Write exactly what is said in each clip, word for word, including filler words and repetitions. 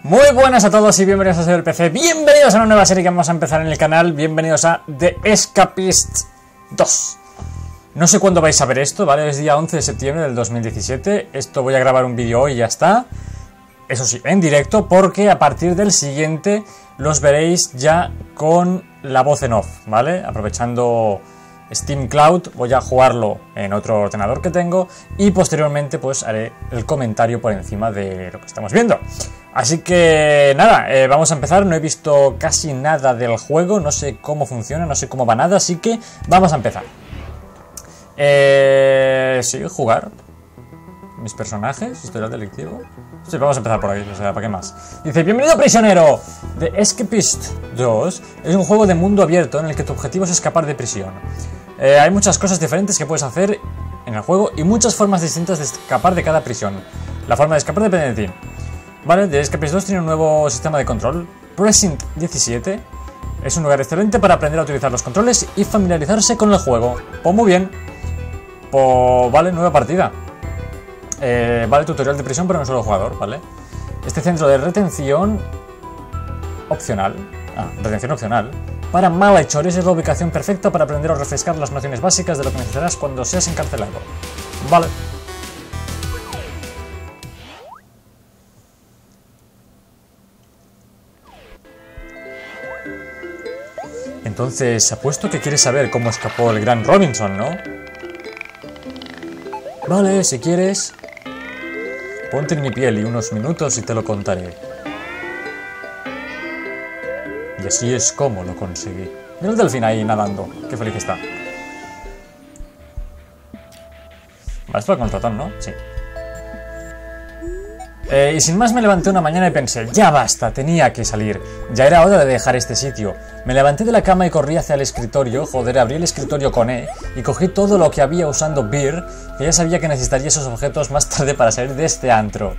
Muy buenas a todos y bienvenidos a CyberPC, bienvenidos a una nueva serie que vamos a empezar en el canal, bienvenidos a The Escapist dos. No sé cuándo vais a ver esto, ¿vale? Es día once de septiembre del dos mil diecisiete, esto voy a grabar un vídeo hoy y ya está. Eso sí, en directo, porque a partir del siguiente los veréis ya con la voz en off, ¿vale? Aprovechando Steam Cloud, voy a jugarlo en otro ordenador que tengo y posteriormente pues haré el comentario por encima de lo que estamos viendo. Así que nada, eh, vamos a empezar. No he visto casi nada del juego, no sé cómo funciona, no sé cómo va nada, así que vamos a empezar. Eh, sí, jugar. Mis personajes, historial delictivo. Sí, vamos a empezar por ahí, o sea, ¿para qué más? Dice, bienvenido prisionero. The Escapist dos es un juego de mundo abierto en el que tu objetivo es escapar de prisión. Eh, hay muchas cosas diferentes que puedes hacer en el juego y muchas formas distintas de escapar de cada prisión. La forma de escapar depende de ti. Vale, The Escapist dos tiene un nuevo sistema de control, Precinct diecisiete. Es un lugar excelente para aprender a utilizar los controles y familiarizarse con el juego. Pues muy bien. Pues vale, nueva partida. Eh, vale, tutorial de prisión para un solo jugador, ¿vale? Este centro de retención opcional. Ah, retención opcional. Para malhechores es la ubicación perfecta para aprender o refrescar las nociones básicas de lo que necesitarás cuando seas encarcelado. Vale. Entonces, apuesto que quieres saber cómo escapó el gran Robinson, ¿no? Vale, si quieres, ponte en mi piel y unos minutos y te lo contaré. Y así es como lo conseguí. Mira el delfín ahí nadando, qué feliz está. Vale, esto lo contratan, ¿no? Sí. Eh, y sin más me levanté una mañana y pensé, ya basta, tenía que salir. Ya era hora de dejar este sitio. Me levanté de la cama y corrí hacia el escritorio. Joder, abrí el escritorio con E y cogí todo lo que había usando Beer, que ya sabía que necesitaría esos objetos más tarde para salir de este antro.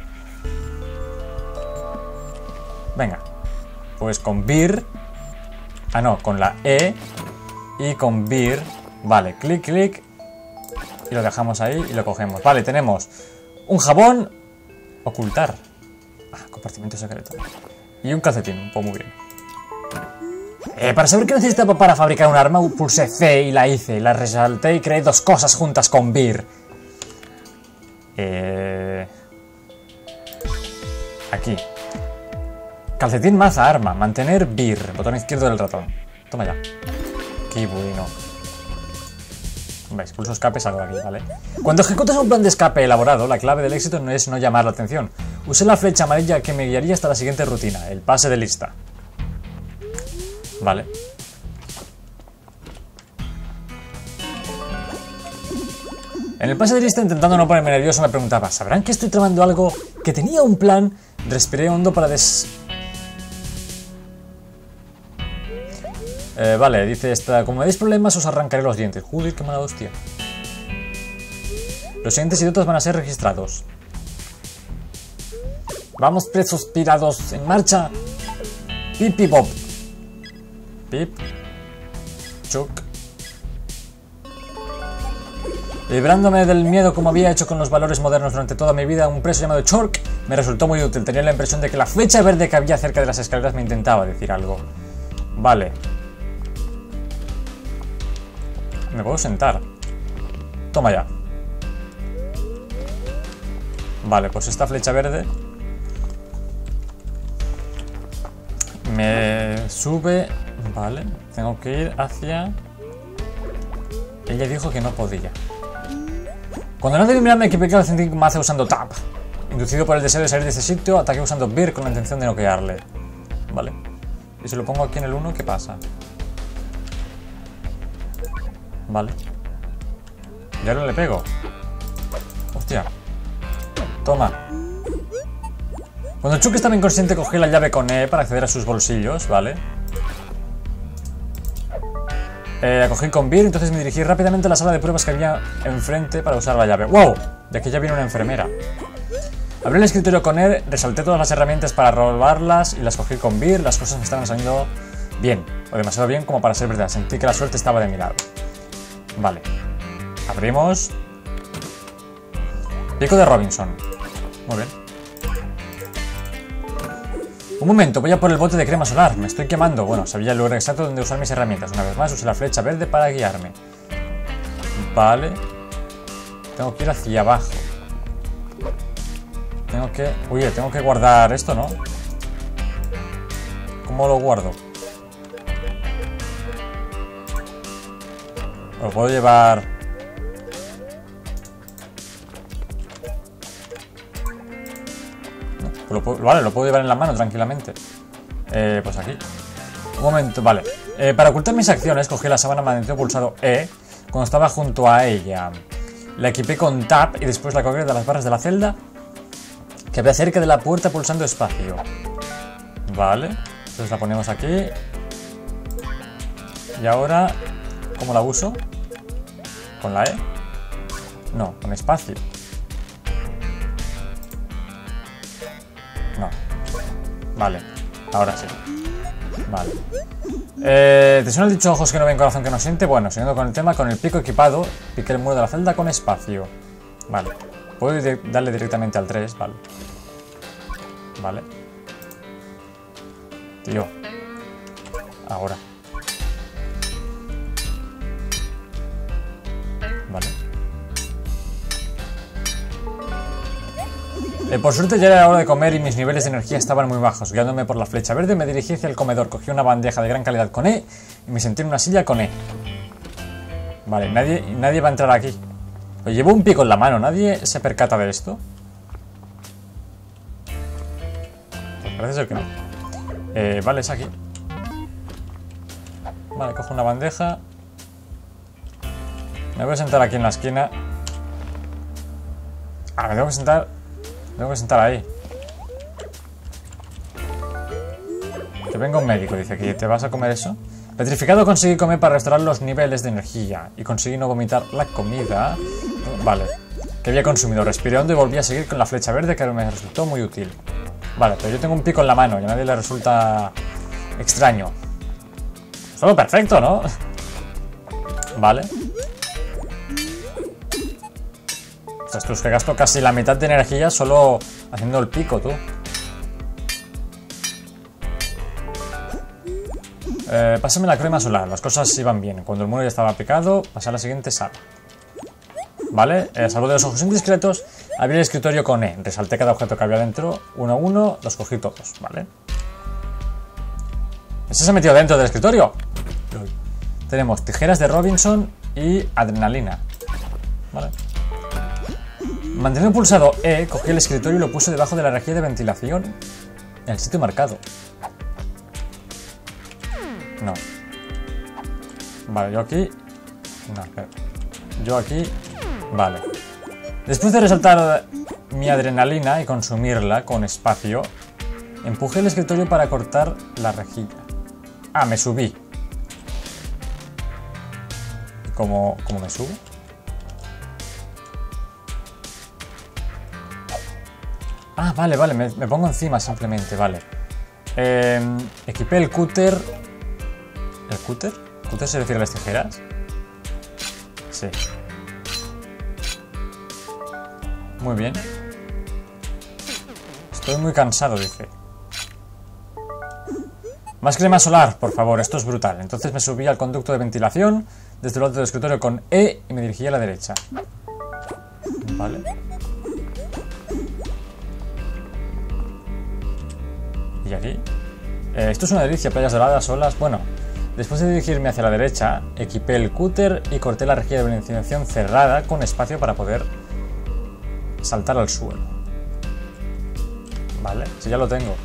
Venga. Pues con Beer. Ah, no, con la E y con Beer. Vale, clic, clic. Y lo dejamos ahí y lo cogemos. Vale, tenemos un jabón. Ocultar. Ah, compartimento secreto. Y un calcetín, pues muy bien. Eh, para saber qué necesitaba para fabricar un arma, pulsé C y la hice. La resalté y creé dos cosas juntas con Beer. Eh... Aquí. Calcetín, maza, arma. Mantener Beer. Botón izquierdo del ratón. Toma ya. Qué bueno. ¿Veis? Pulso escape, salgo de aquí, ¿vale? Cuando ejecutas un plan de escape elaborado, la clave del éxito no es no llamar la atención. Usé la flecha amarilla que me guiaría hasta la siguiente rutina, el pase de lista. Vale. En el pase de lista, intentando no ponerme nervioso, me preguntaba, ¿sabrán que estoy tramando algo? Que tenía un plan. Respiré hondo para des... Eh, vale, dice esta, como me deis problemas os arrancaré los dientes. Joder, qué mala hostia. Los siguientes idiotas van a ser registrados. Vamos, presos pirados, en marcha. Pip, pip, pop. Pip. Chuck. Librándome del miedo como había hecho con los valores modernos durante toda mi vida, un preso llamado Chork me resultó muy útil. Tenía la impresión de que la flecha verde que había cerca de las escaleras me intentaba decir algo. Vale. Me puedo sentar. Toma ya. Vale, pues esta flecha verde me sube. Vale, tengo que ir hacia... Ella dijo que no podía. Cuando no debí mirarme, equipé el cinco mazo usando Tap. Inducido por el deseo de salir de este sitio, ataqué usando Beer con la intención de noquearle. Vale. Y si lo pongo aquí en el uno, ¿qué pasa? Vale. Y ahora le pego. Hostia. Toma. Cuando Chuck estaba inconsciente, cogí la llave con E para acceder a sus bolsillos, ¿vale? Eh, la cogí con Beer, entonces me dirigí rápidamente a la sala de pruebas que había enfrente para usar la llave. ¡Wow! De aquí ya viene una enfermera. Abrí el escritorio con E, resalté todas las herramientas para robarlas y las cogí con Beer. Las cosas me estaban saliendo bien, o demasiado bien como para ser verdad. Sentí que la suerte estaba de mi lado. Vale. Abrimos. Pico de Robinson. Muy bien. Un momento, voy a por el bote de crema solar. Me estoy quemando. Bueno, sabía el lugar exacto donde usar mis herramientas. Una vez más, usé la flecha verde para guiarme. Vale. Tengo que ir hacia abajo. Tengo que... Uy, tengo que guardar esto, ¿no? ¿Cómo lo guardo? Lo puedo llevar... No, pues lo puedo... Vale, lo puedo llevar en la mano tranquilamente. Eh, pues aquí. Un momento, vale. Eh, para ocultar mis acciones, cogí la sábana manteniendo pulsado E cuando estaba junto a ella. La equipé con Tab y después la cogí de las barras de la celda que había cerca de la puerta pulsando espacio. Vale. Entonces la ponemos aquí. Y ahora, ¿cómo la uso? ¿Con la E? No, con espacio. No. Vale. Ahora sí. Vale. Eh, ¿Te suena el dicho ojos que no ven, corazón que no siente? Bueno, siguiendo con el tema, con el pico equipado, piqué el muro de la celda con espacio. Vale. Puedo darle directamente al tres, vale. Vale. Tío. Ahora. Vale. Eh, por suerte ya era la hora de comer y mis niveles de energía estaban muy bajos. Guiándome por la flecha verde me dirigí hacia el comedor. Cogí una bandeja de gran calidad con E y me senté en una silla con E. Vale, nadie, nadie va a entrar aquí. Pues llevo un pico en la mano, ¿nadie se percata de esto? Pues parece ser que no. Eh, vale, es aquí. Vale, cojo una bandeja. Me voy a sentar aquí en la esquina. Ah, me tengo que sentar... Me tengo que sentar ahí. Que venga un médico, dice aquí. ¿Te vas a comer eso? Petrificado, conseguí comer para restaurar los niveles de energía. Y conseguí no vomitar la comida. Vale. Que había consumido. Respiré hondo y volví a seguir con la flecha verde, que me resultó muy útil. Vale, pero yo tengo un pico en la mano y a nadie le resulta extraño. Todo perfecto, ¿no? Vale. Ostras, tú, es que gasto casi la mitad de energía solo haciendo el pico, tú. Eh, pásame la crema solar. Las cosas iban bien. Cuando el muro ya estaba picado, pasé a la siguiente sala. Vale, eh, salvo de los ojos indiscretos, abrí el escritorio con E. Resalté cada objeto que había dentro, uno a uno, los cogí todos, ¿vale? ¿Ese se ha metido dentro del escritorio? Tenemos tijeras de Robinson y adrenalina. Vale. Manteniendo pulsado E, cogí el escritorio y lo puse debajo de la rejilla de ventilación en el sitio marcado. No. Vale, yo aquí... No, espera. Yo aquí... Vale. Después de resaltar mi adrenalina y consumirla con espacio, empujé el escritorio para cortar la rejilla. Ah, me subí. ¿Cómo, cómo me subo? Ah, vale, vale, me, me pongo encima simplemente, vale. Eh, equipé el cúter. ¿El cúter? ¿Cúter se refiere a las tijeras? Sí. Muy bien. Estoy muy cansado, dice. Más crema solar, por favor, esto es brutal. Entonces me subí al conducto de ventilación desde el otro del escritorio con E y me dirigí a la derecha. Vale. ¿Y aquí? Eh, esto es una delicia, playas doradas, olas. Bueno, después de dirigirme hacia la derecha, equipé el cúter y corté la rejilla de ventilación cerrada con espacio para poder saltar al suelo. Vale, si ya lo tengo.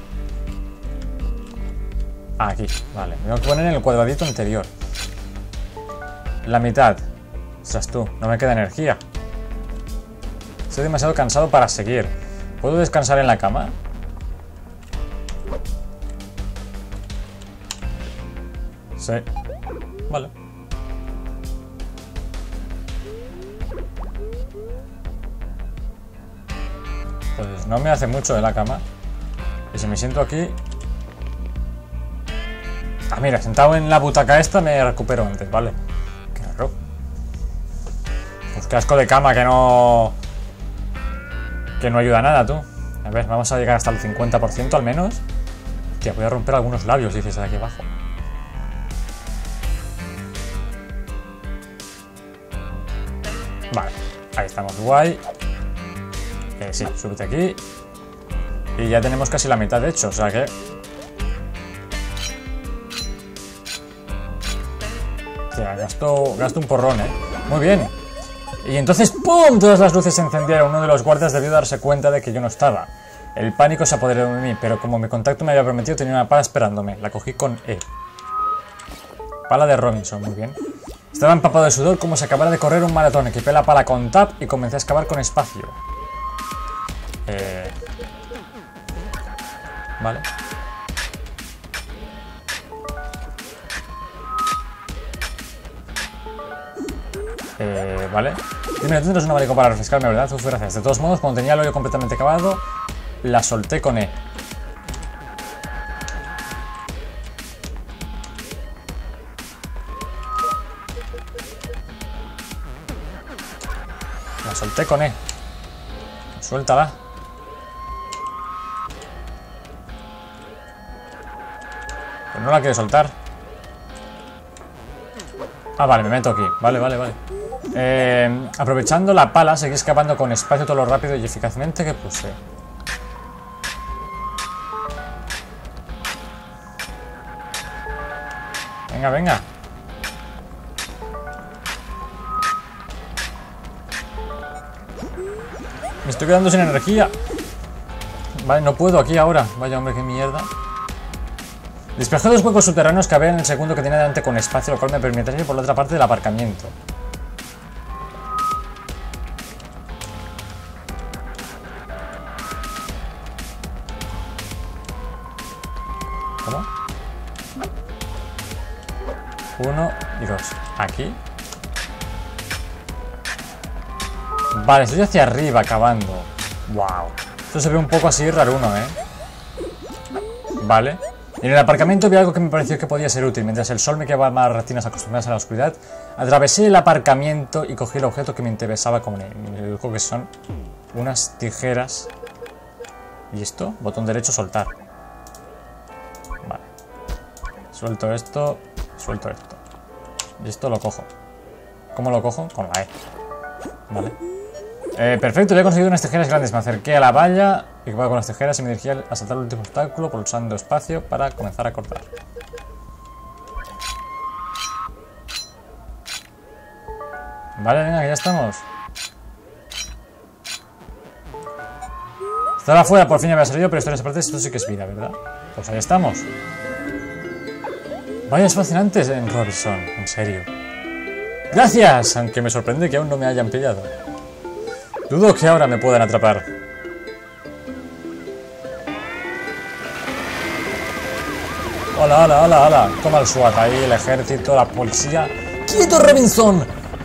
Ah, aquí, vale. Me tengo que poner en el cuadradito anterior. La mitad. Ostras tú, no me queda energía. Estoy demasiado cansado para seguir. ¿Puedo descansar en la cama? Sí. Vale. Pues no me hace mucho de la cama. Y si me siento aquí... Ah, mira, sentado en la butaca esta me recupero antes, vale. Qué raro. Pues qué asco de cama que no... Que no ayuda a nada, tú. A ver, vamos a llegar hasta el cincuenta por ciento al menos. Hostia, voy a romper algunos labios, dices aquí abajo. Vale, ahí estamos, guay. Eh, sí, súbete aquí. Y ya tenemos casi la mitad de hecho, o sea que... Hostia, gasto, gasto un porrón, eh. Muy bien. Y entonces, ¡pum! Todas las luces se encendieron. Uno de los guardias debió darse cuenta de que yo no estaba. El pánico se apoderó de mí, pero como mi contacto me había prometido, tenía una pala esperándome. La cogí con E. Pala de Robinson, muy bien. Estaba empapado de sudor como si acabara de correr un maratón. Equipé la pala con Tab y comencé a excavar con espacio. Eh... Vale. Eh, vale. Dime, no tendrás un abanico para refrescarme, ¿verdad? Uf, gracias. De todos modos, cuando tenía el hoyo completamente acabado, la solté con E. La solté con E. Suéltala. Pero no la quiero soltar. Ah, vale, me meto aquí. Vale, vale, vale. Eh, aprovechando la pala, seguí excavando con espacio todo lo rápido y eficazmente que puse. Venga, venga. Me estoy quedando sin energía. Vale, no puedo aquí ahora. Vaya hombre, qué mierda. Despejé dos huecos subterráneos que había en el segundo que tenía delante con espacio, lo cual me permitiría ir por la otra parte del aparcamiento. ¿Cómo? Uno y dos. Aquí. Vale, estoy hacia arriba acabando. Wow. Esto se ve un poco así raro uno, ¿eh? Vale. En el aparcamiento vi algo que me pareció que podía ser útil. Mientras el sol me quemaba más retinas acostumbradas a la oscuridad, atravesé el aparcamiento y cogí el objeto que me interesaba como el ojo, que son unas tijeras. ¿Y esto? Botón derecho, soltar. Vale. Suelto esto, suelto esto. Y esto lo cojo. ¿Cómo lo cojo? Con la E. Vale. Eh, perfecto, ya he conseguido unas tijeras grandes. Me acerqué a la valla, equipado con las tijeras, y me dirigí a saltar el último obstáculo, pulsando espacio para comenzar a cortar. Vale, venga, que ya estamos. Estaba afuera, por fin ya había salido, pero historias aparte, esto sí que es vida, ¿verdad? Pues ahí estamos. Vaya, es fascinante en Robinson, en serio. Gracias, aunque me sorprende que aún no me hayan pillado. Dudo que ahora me puedan atrapar. Hola, hola, hola, hola. Toma el SWAT ahí, el ejército, la policía. ¡Quieto, Robinson!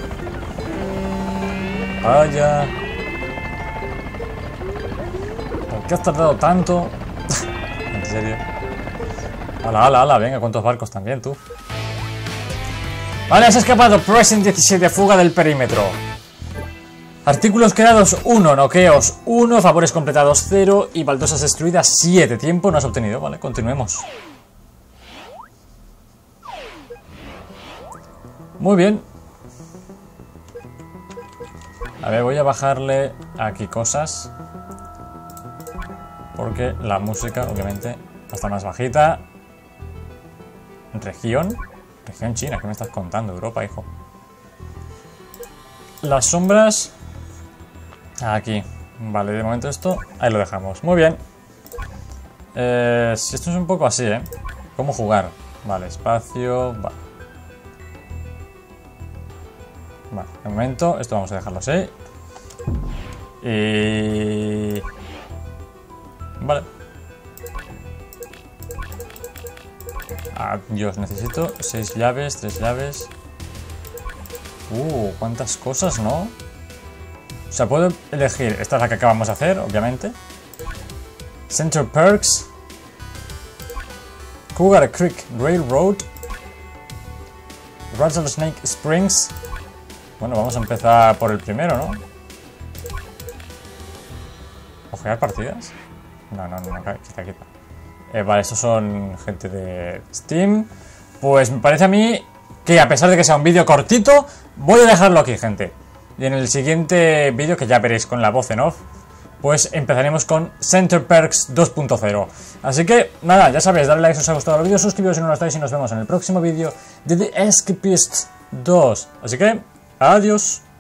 Vaya. ¿Por qué has tardado tanto? En serio. Hola, hola, hola. Venga, ¿cuántos barcos también, tú? Vale, has escapado. Present diecisiete, fuga del perímetro. Artículos creados uno, noqueos uno, favores completados cero y baldosas destruidas siete. Tiempo no has obtenido, vale, continuemos. Muy bien. A ver, voy a bajarle aquí cosas, porque la música, obviamente, está más bajita. Región. Región China, ¿qué me estás contando? Europa, hijo. Las sombras... Aquí. Vale, de momento esto... Ahí lo dejamos. Muy bien. Eh, esto es un poco así, ¿eh? ¿Cómo jugar? Vale, espacio... Vale. Vale, de momento esto vamos a dejarlo así. Y... Vale. Ah, Dios, necesito seis llaves, tres llaves. Uh, cuántas cosas, ¿no? O sea, puedo elegir. Esta es la que acabamos de hacer, obviamente. Center Perks. Cougar Creek Railroad. Rattlesnake Springs. Bueno, vamos a empezar por el primero, ¿no? ¿Ojear partidas? No, no, no, no, quita, quita. Eh, vale, estos son gente de Steam. Pues me parece a mí que a pesar de que sea un vídeo cortito, voy a dejarlo aquí, gente. Y en el siguiente vídeo, que ya veréis con la voz en off, pues empezaremos con Center Perks dos punto cero. Así que, nada, ya sabéis, darle like si os ha gustado el vídeo, suscribiros si no lo estáis y nos vemos en el próximo vídeo de The Escapist dos. Así que, adiós.